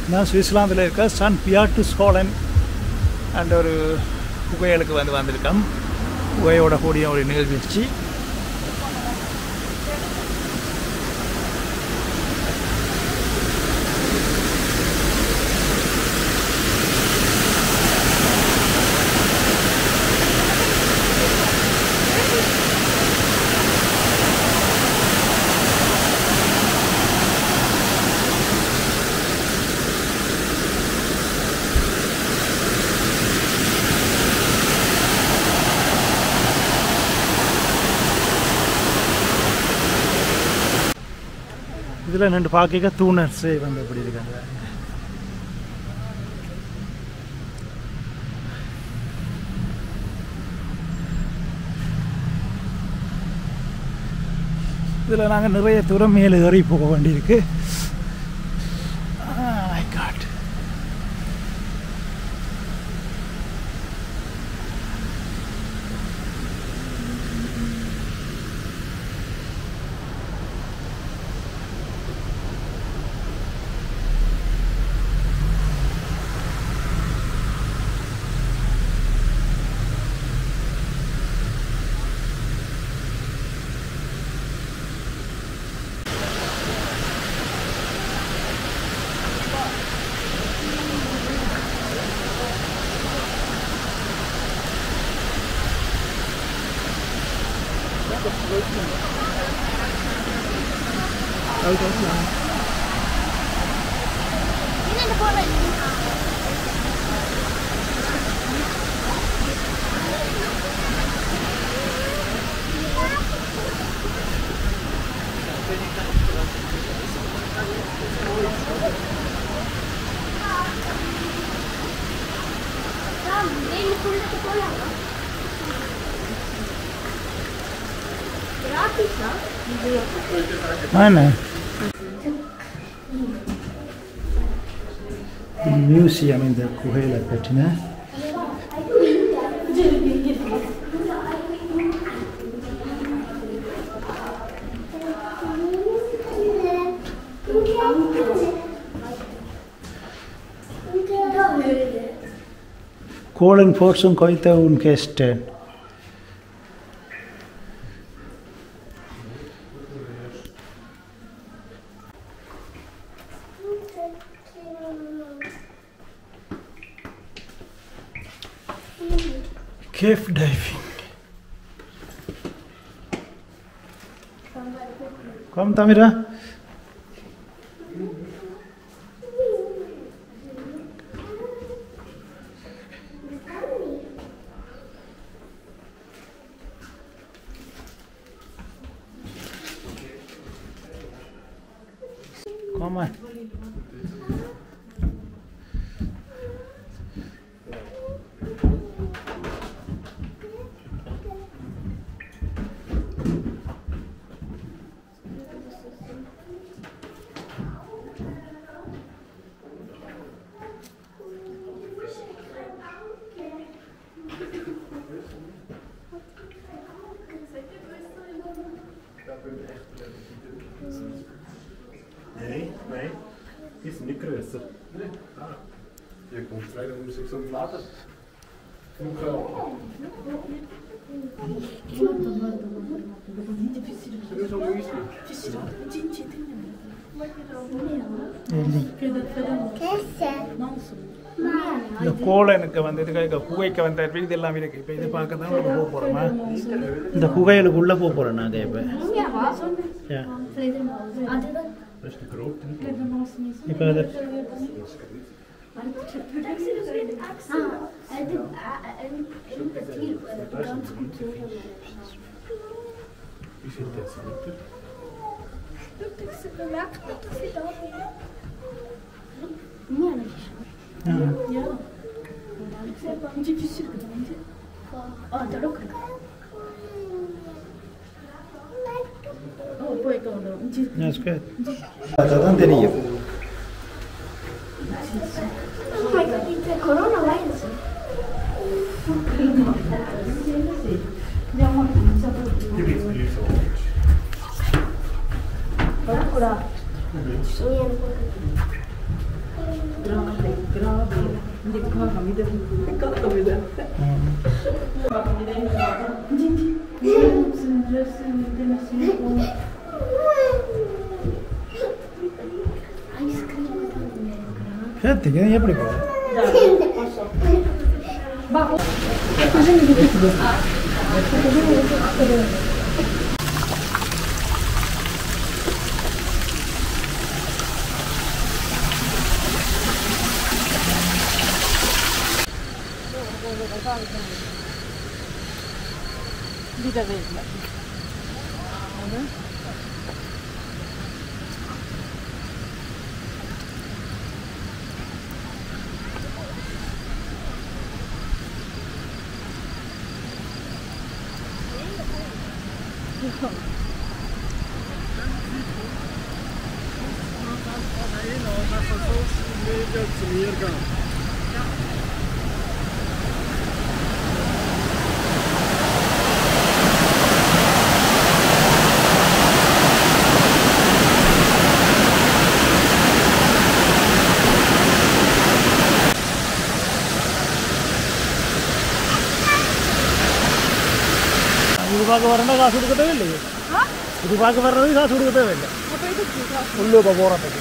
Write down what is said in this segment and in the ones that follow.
நான் சுவிட்சர்லாந்தில் இருக்க சன் பியாட்டஸ் ஹாலன் அண்ட் ஒரு புகையலுக்கு வந்திருக்கோம். புகையோட கூடிய ஒரு நிகழ்ச்சி. இதில் ரெண்டு பார்க்க தூணர்ஸே வந்து எப்படி இருக்காங்க. இதில் நாங்கள் நிறைய தூரம் மேலே ஏறி போக வேண்டியிருக்கு. மியூசியம் இந்த குகையில் கட்டின Kolen får som koita unkesten. Cave diving. Kom Tamira. Kom här. Nee, is niet größer. Hier komt 206 later. Genoeg geld. இந்த கோலனுக்கு வந்து இதுக்கு குகைக்கு வந்து இது எல்லாம் இருக்கு. இப்போ இது பார்க்க தான் போக போகிறோமா? இந்த குகைகளுக்குள்ளே போக போகிறோம் நாங்கள் இப்போ. இப்போ அது That's good. அதான் தெரியும். Oh my god, it's a coronavirus. சேர்த்துக்கு எப்படி போகுது இது பார்க்க வரனா காசு கொடுக்க தேவையில்லையே இது பார்க்க வர்றது காசு கொடுக்க தேவையில்லை உள்ளூர் போகிறதுக்கு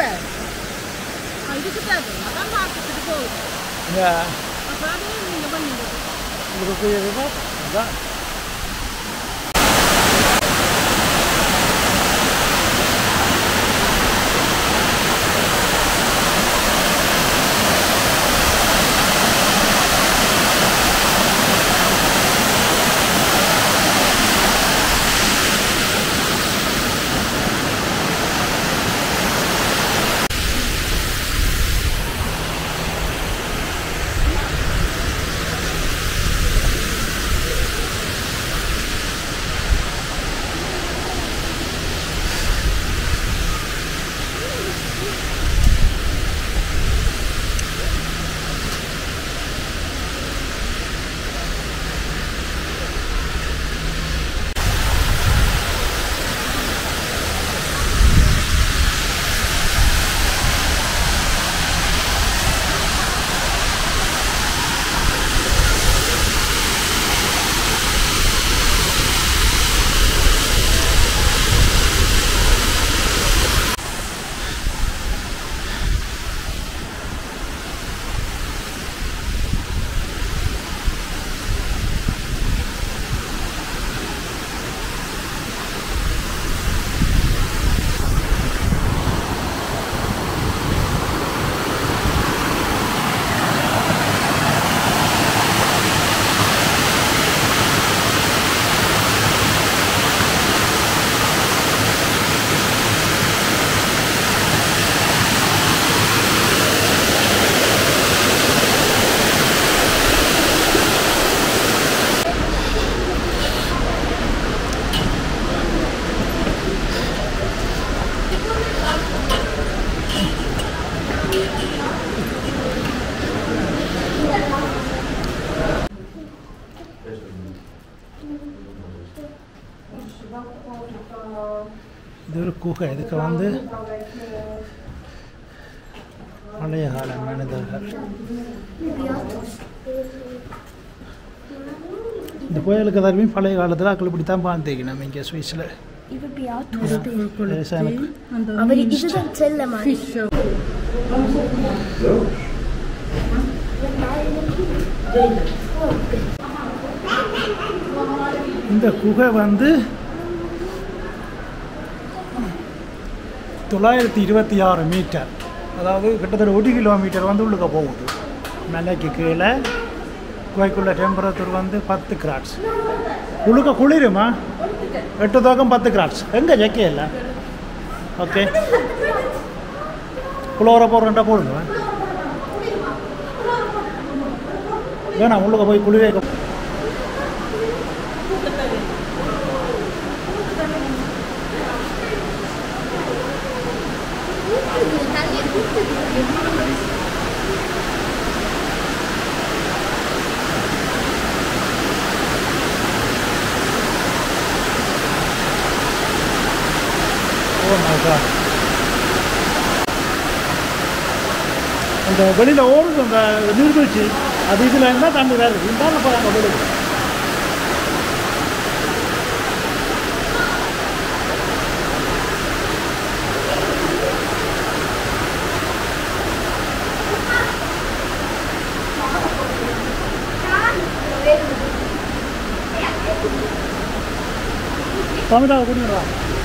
அதான் இது ஒரு குகை. இதுக்கு வந்து பழைய கால மனிதர்கள் இந்த கோயிலுக்கு தருமையும் பழைய காலத்தில் அக்கள் இப்படி தான் பார்த்துக்கணும் நம்ம இங்கே சுவிஸில். இந்த குகை வந்து 926 மீட்டர், அதாவது கிட்டத்தட்ட 1 கிலோமீட்டர் வந்து உள்ளுக்க போகுது. மலைக்கு கீழே குகைக்குள்ள டெம்பரேச்சர் வந்து 10 கிராட்ஸ். உள்ளுக்க குளிருமா? 8 தோக்கம் 10 கிராட்ஸ். எங்கே ஜக்கே இல்லை. ஓகே, குளோர போடுறா போடுங்க வேணாம். உள்ளுக்க போய் குளிரே இந்த அந்த வெளியில் ஓடுது அந்த நீர்வீழ்ச்சி அது இதில் இருந்தால் தண்ணி வேறு இருந்தாலும் போகிறாங்க வெளியில். தமிழாக குடிக்கிறா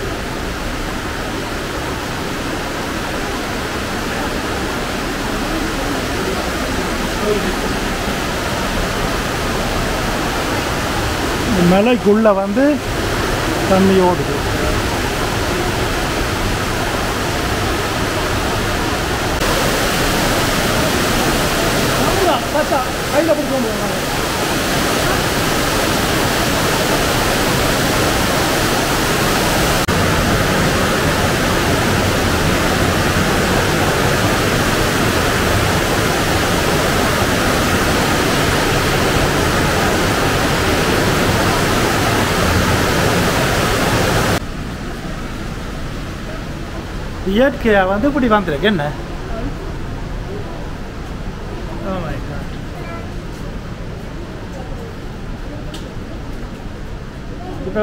மலைக்குள்ளே வந்து தண்ணி ஓடுது. கையில் பிடிக்க முடியும். இயற்கையாக வந்து இப்படி வந்துருக்கு என்ன. இப்போ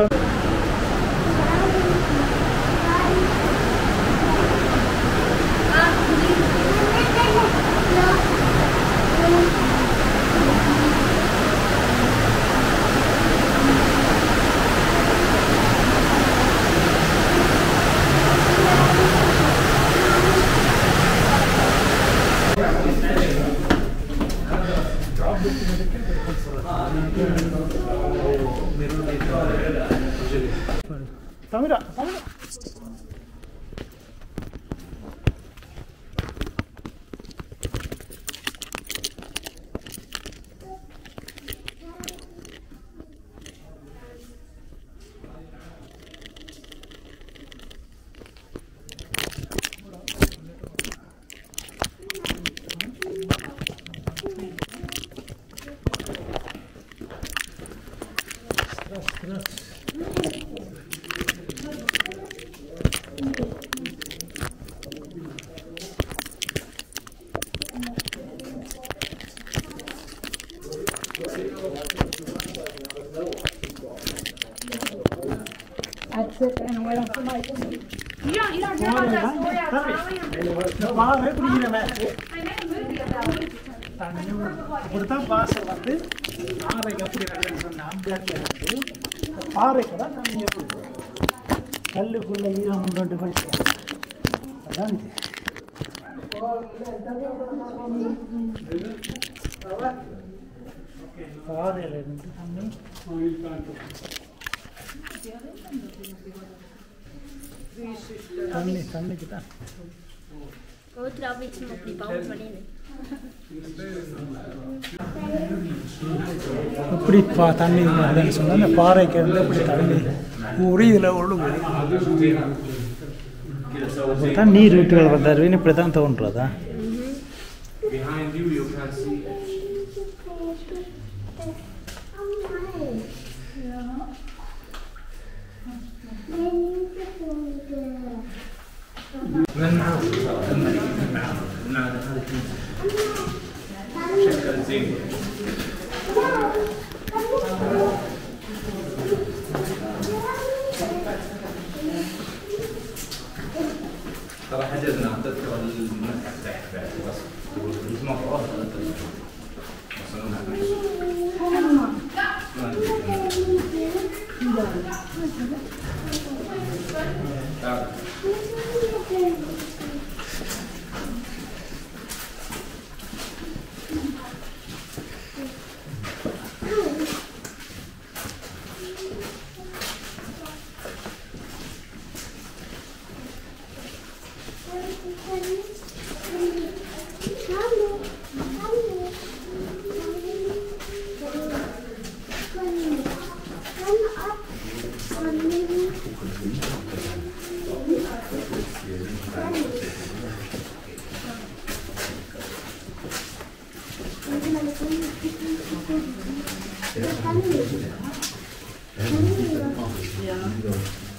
தமிழா தமிழா இப்படித்தான் பாசம் வந்து ஆரைக்கு அப்படி சொன்ன அம்பியாக்கு பாறைக்கு தான் தண்ணி கல்லுக்குள்ள ஈரம் கொண்டு போயிட்டு அதான் பாறையில் இருந்து தண்ணி தண்ணி தண்ணிக்கு தான் இப்படி தண்ணி இல்லைன்னு சொன்னால் அந்த பாறைக்கு இருந்து அப்படி தண்ணி ஊறி இதில் ஒழுங்கு தான் நீர் வீட்டுகள் வந்தாருன்னு இப்படி தான் தோன்றதா. ترى حجزنا تذكرة للمتحف تحت بس الاسبوع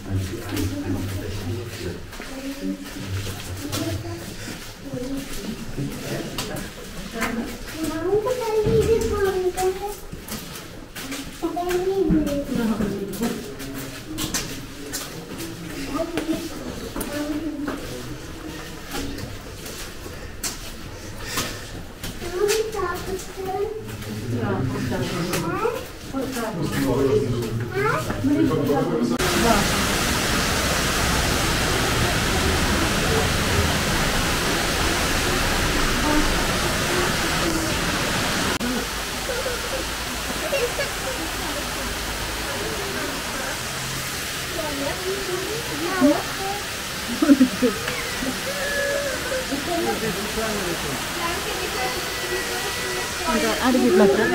Ada di belakang.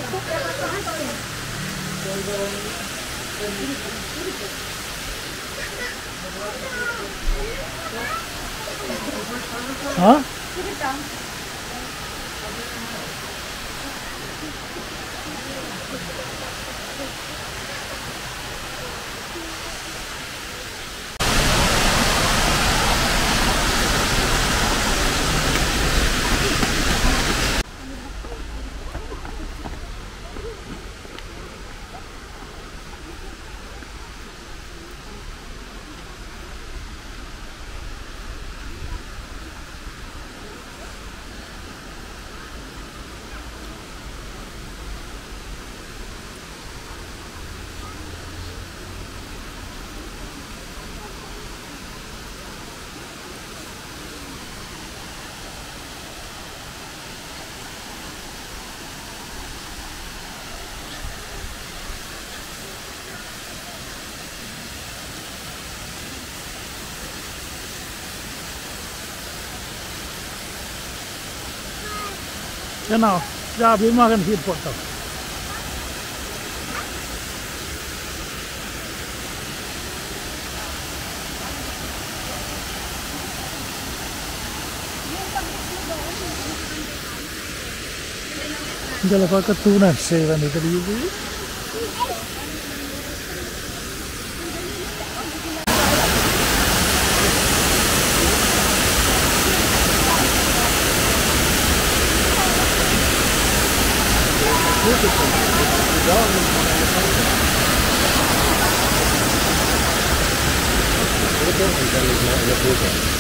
Hah? Genau. Ja, wir machen hier Foto. Jalan pakai tunas sih kan itu dia. Foto und dann ist noch eine Foto.